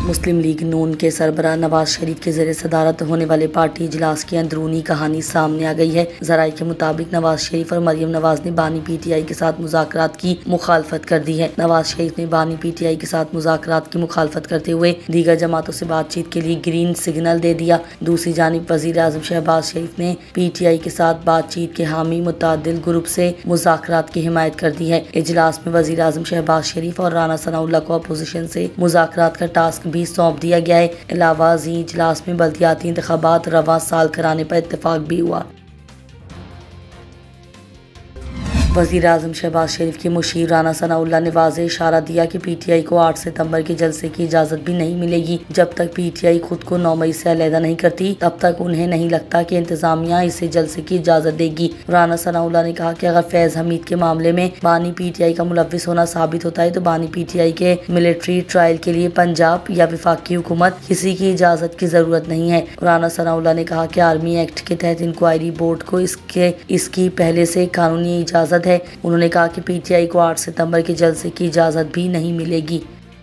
मुस्लिम league नून के सरबराह नवाज शरीफ के ज़रिए सदारत होने वाले पार्टी इजलास की अंदरूनी कहानी सामने आ गई है। ज़राए के मुताबिक नवाज शरीफ और मरियम नवाज ने बानी पीटीआई के साथ मुज़ाकरात की मुखालफत कर दी है। नवाज शरीफ ने बानी पीटीआई के साथ मुज़ाकरात की मुखालफत करते हुए दीगर जमातों से बातचीत के लिए ग्रीन सिग्नल दे दिया। दूसरी जानिब वज़ीर आज़म शहबाज शरीफ ने पीटीआई के साथ बातचीत के हामी मुतअद्दिल ग्रुप से मुज़ाकरात की हिमायत कर दी है। इजलास में वज़ीर आज़म शहबाज शरीफ और राना सनाउल्लाह को अपोजिशन से मुज़ाकरात का टास्क भी सौंप दिया गया है। अलावा इजलास में बल्दियाती इंतखाबात रवां साल कराने पर इत्तेफाक भी हुआ। वज़ीर आज़म शहबाज शरीफ के मुशीर राना सनाउल्लाह ने वाज़ेह इशारा दिया कि पीटीआई को 8 सितंबर के जलसे की इजाज़त भी नहीं मिलेगी। जब तक पीटीआई खुद को 9 मई से अलहदा नहीं करती तब तक उन्हें नहीं लगता कि इंतज़ामिया इसे जलसे की इजाज़त देगी। राना सनाउल्लाह ने कहा कि अगर फैज़ हमीद के मामले में बानी पीटीआई का मुलव्विस होना साबित होता है तो बानी पीटीआई के मिलिट्री ट्रायल के लिए पंजाब या वफाकी हुकूमत किसी की इजाज़त की ज़रूरत नहीं है। राना सनाउल्लाह ने कहा कि आर्मी एक्ट के तहत इंक्वायरी बोर्ड को इसकी पहले से कानूनी इजाज़त है। उन्होंने कहा कि पीटीआई को 8 सितंबर के जलसे की इजाज़त भी नहीं मिलेगी।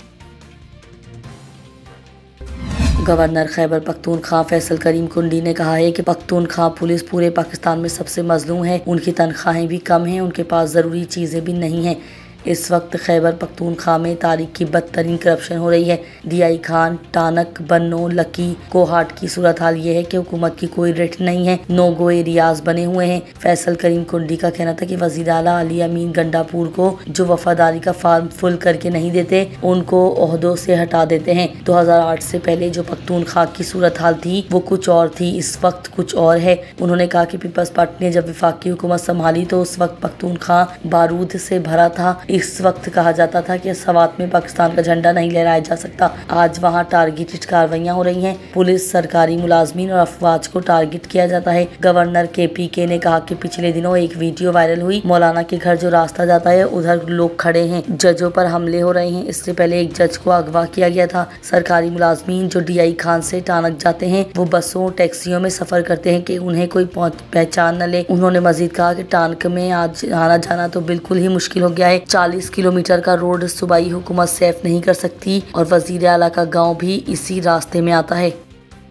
गवर्नर खैबर पख्तूनख्वा फैसल करीम कुंडी ने कहा है कि पख्तूनख्वा पुलिस पूरे पाकिस्तान में सबसे मजलूम है। उनकी तनख्वाहें भी कम हैं, उनके पास ज़रूरी चीज़ें भी नहीं हैं। इस वक्त खैबर पख्तूनख्वा में तारीख की बदतरीन करप्शन हो रही है। डीआई खान, टानक, बन्नो, लकी, कोहाट की सूरत हाल ये है कि हुकूमत की कोई रिट नहीं है। नो गो एरियाज बने हुए हैं। फैसल करीम कुंडी का कहना था कि वज़ीर आला अली अमीन गंडापुर को जो वफादारी का फॉर्म फुल करके नहीं देते उनको ओहदों से हटा देते हैं। 2008 से पहले जो पख्तूनख्वा की सूरत हाल थी वो कुछ और थी, इस वक्त कुछ और है। उन्होंने कहा कि पीपल्स पार्टी ने जब वफाकी हुकूमत संभाली तो उस वक्त पख्तूनख्वा बारूद से भरा था। इस वक्त कहा जाता था कि सवात में पाकिस्तान का झंडा नहीं लहराया जा सकता। आज वहां टारगेटेड कार्रवाइयां हो रही हैं। पुलिस, सरकारी मुलाजमीन और अफवाज को टारगेट किया जाता है। गवर्नर KPK ने कहा कि पिछले दिनों एक वीडियो वायरल हुई। मौलाना के घर जो रास्ता जाता है उधर लोग खड़े हैं, जजों पर हमले हो रहे हैं। इससे पहले एक जज को अगवा किया गया था। सरकारी मुलाजमीन जो DI खान से टानक जाते हैं वो बसों, टैक्सियों में सफर करते हैं कि उन्हें कोई पहचान न ले। उन्होंने मजीद कहा कि टानक में आज आना जाना तो बिल्कुल ही मुश्किल हो गया है। 40 किलोमीटर का रोड सूबाई हुकूमत सेफ नहीं कर सकती और वजीर आला का गांव भी इसी रास्ते में आता है।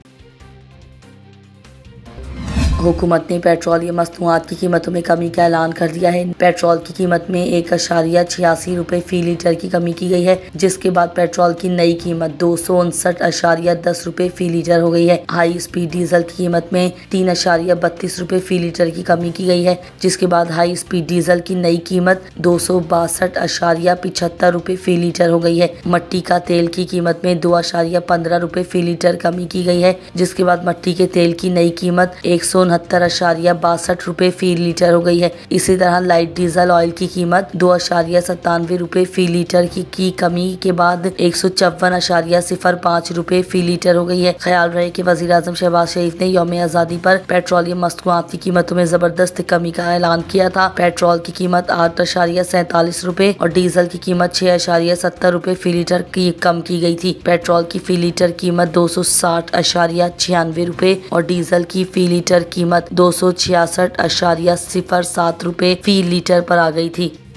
हुकूमत ने पेट्रोल या मसनूआत की कीमतों में कमी का ऐलान कर दिया है। पेट्रोल की कीमत में 1.86 रुपये फी लीटर की कमी की गई है, जिसके बाद पेट्रोल की नई कीमत 259.10 रुपये फी लीटर हो गई है। हाई स्पीड डीजल की कीमत में 3.32 रुपये फी लीटर की कमी की गई है, जिसके बाद हाई स्पीड डीजल की नई कीमत 262.75 रुपये फी लीटर हो गई है। मट्टी का तेल की कीमत में 2.15 रुपये फी लीटर कमी की गई है, जिसके बाद मट्टी के तेल की नई कीमत 169.62 रुपये फी लीटर हो गई है। इसी तरह लाइट डीजल ऑयल की कीमत 2.97 रुपये फी लीटर की कमी के बाद 154.05 रुपये फी लीटर हो गई है। ख्याल रहे कि वज़ीर आज़म शहबाज शरीफ ने यौम आज़ादी पर पेट्रोलियम मसनूआत की कीमतों में जबरदस्त कमी का ऐलान किया था। पेट्रोल की कीमत 8.47 रुपये और डीजल की कीमत 6.70 रुपये फी लीटर की कम की गई थी। पेट्रोल की फी लीटर कीमत 260.96 रुपये और डीजल की फी लीटर कीमत 266.07 रुपये फी लीटर पर आ गई थी।